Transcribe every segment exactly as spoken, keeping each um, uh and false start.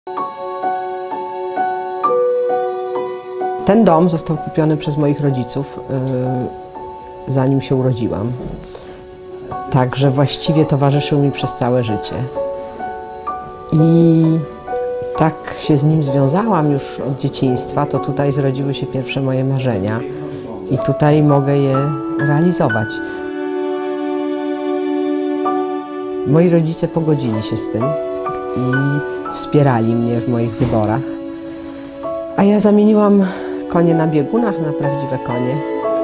Ten dom został kupiony przez moich rodziców, yy, zanim się urodziłam. Także właściwie towarzyszył mi przez całe życie. I tak się z nim związałam już od dzieciństwa, to tutaj zrodziły się pierwsze moje marzenia i tutaj mogę je realizować. Moi rodzice pogodzili się z tym i wspierali mnie w moich wyborach, a ja zamieniłam konie na biegunach na prawdziwe konie.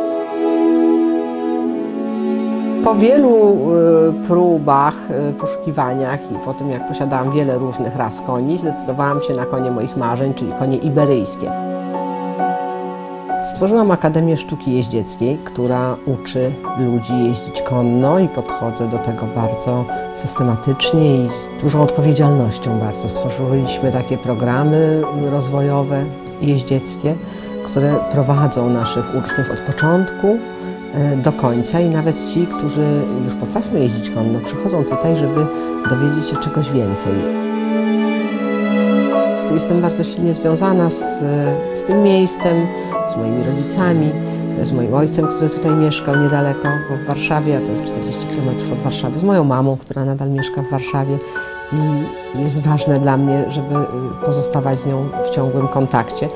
Po wielu y, próbach, y, poszukiwaniach i po tym, jak posiadałam wiele różnych ras koni, zdecydowałam się na konie moich marzeń, czyli konie iberyjskie. Stworzyłam Akademię Sztuki Jeździeckiej, która uczy ludzi jeździć konno i podchodzę do tego bardzo systematycznie i z dużą odpowiedzialnością bardzo. Stworzyliśmy takie programy rozwojowe jeździeckie, które prowadzą naszych uczniów od początku do końca i nawet ci, którzy już potrafią jeździć konno, przychodzą tutaj, żeby dowiedzieć się czegoś więcej. Jestem bardzo silnie związana z, z tym miejscem, z moimi rodzicami, z moim ojcem, który tutaj mieszkał niedaleko, bo w Warszawie, a to jest czterdzieści kilometrów od Warszawy, z moją mamą, która nadal mieszka w Warszawie i jest ważne dla mnie, żeby pozostawać z nią w ciągłym kontakcie.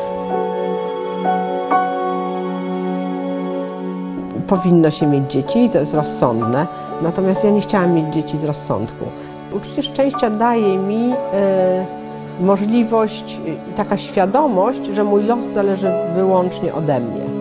Powinno się mieć dzieci i to jest rozsądne, natomiast ja nie chciałam mieć dzieci z rozsądku. Uczucie szczęścia daje mi e, możliwość i taka świadomość, że mój los zależy wyłącznie ode mnie.